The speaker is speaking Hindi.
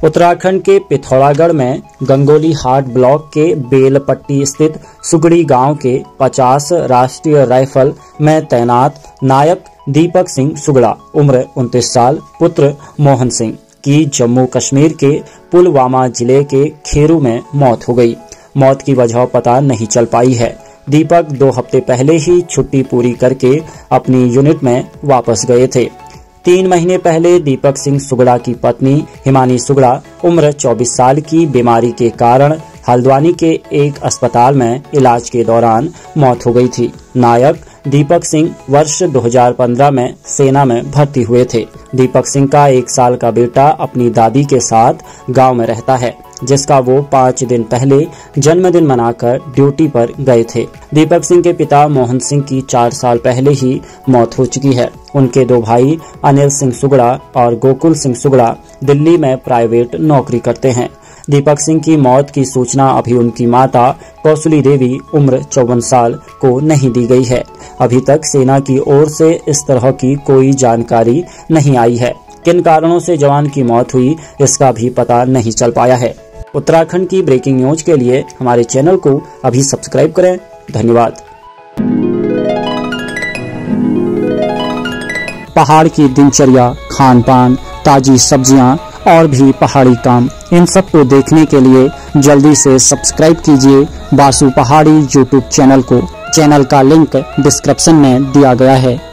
उत्तराखंड के पिथौरागढ़ में गंगोली हाट ब्लॉक के बेलपट्टी स्थित सुगड़ी गांव के 50 राष्ट्रीय राइफल में तैनात नायक दीपक सिंह सुगड़ा उम्र 29 साल पुत्र मोहन सिंह की जम्मू कश्मीर के पुलवामा जिले के खेरू में मौत हो गई। मौत की वजह पता नहीं चल पाई है। दीपक 2 हफ्ते पहले ही छुट्टी पूरी करके अपनी यूनिट में वापस गए थे। 3 महीने पहले दीपक सिंह सुगड़ा की पत्नी हिमानी सुगड़ा उम्र 24 साल की बीमारी के कारण हल्द्वानी के एक अस्पताल में इलाज के दौरान मौत हो गई थी। नायक दीपक सिंह वर्ष 2015 में सेना में भर्ती हुए थे। दीपक सिंह का 1 साल का बेटा अपनी दादी के साथ गांव में रहता है, जिसका वो 5 दिन पहले जन्मदिन मनाकर ड्यूटी पर गए थे। दीपक सिंह के पिता मोहन सिंह की 4 साल पहले ही मौत हो चुकी है। उनके 2 भाई अनिल सिंह सुगड़ा और गोकुल सिंह सुगड़ा दिल्ली में प्राइवेट नौकरी करते हैं। दीपक सिंह की मौत की सूचना अभी उनकी माता कौशली देवी उम्र 54 साल को नहीं दी गई है। अभी तक सेना की ओर से इस तरह की कोई जानकारी नहीं आई है। किन कारणों से जवान की मौत हुई इसका भी पता नहीं चल पाया है। उत्तराखंड की ब्रेकिंग न्यूज के लिए हमारे चैनल को अभी सब्सक्राइब करें। धन्यवाद। पहाड़ की दिनचर्या, खान पान, ताजी सब्जियां और भी पहाड़ी काम, इन सब को देखने के लिए जल्दी से सब्सक्राइब कीजिए बासु पहाड़ी यूट्यूब चैनल को। चैनल का लिंक डिस्क्रिप्शन में दिया गया है।